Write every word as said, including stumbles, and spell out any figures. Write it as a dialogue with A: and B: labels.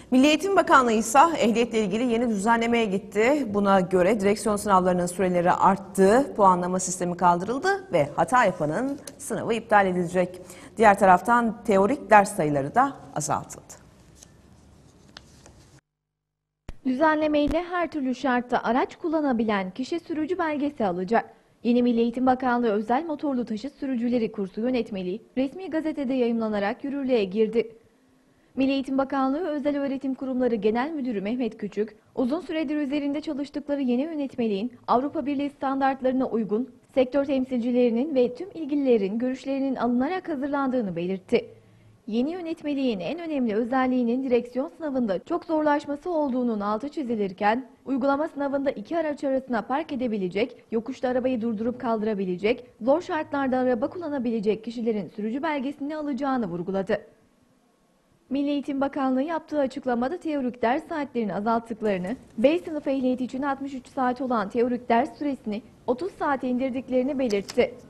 A: Milli Eğitim Bakanlığı ise ehliyetle ilgili yeni düzenlemeye gitti. Buna göre direksiyon sınavlarının süreleri arttı, puanlama sistemi kaldırıldı ve hata yapanın sınavı iptal edilecek. Diğer taraftan teorik ders sayıları da azaltıldı.
B: Düzenlemeyle her türlü şartta araç kullanabilen kişi sürücü belgesi alacak. Yeni Milli Eğitim Bakanlığı özel motorlu taşıt sürücüleri kursu yönetmeliği resmi gazetede yayımlanarak yürürlüğe girdi. Milli Eğitim Bakanlığı Özel Öğretim Kurumları Genel Müdürü Mehmet Küçük, uzun süredir üzerinde çalıştıkları yeni yönetmeliğin Avrupa Birliği standartlarına uygun, sektör temsilcilerinin ve tüm ilgililerin görüşlerinin alınarak hazırlandığını belirtti. Yeni yönetmeliğin en önemli özelliğinin direksiyon sınavında çok zorlaşması olduğunun altı çizilirken, uygulama sınavında iki araç arasına park edebilecek, yokuşta arabayı durdurup kaldırabilecek, zor şartlarda araba kullanabilecek kişilerin sürücü belgesini alacağını vurguladı. Milli Eğitim Bakanlığı yaptığı açıklamada teorik ders saatlerini azalttıklarını, B sınıf ehliyeti için altmış üç saat olan teorik ders süresini otuz saate indirdiklerini belirtti.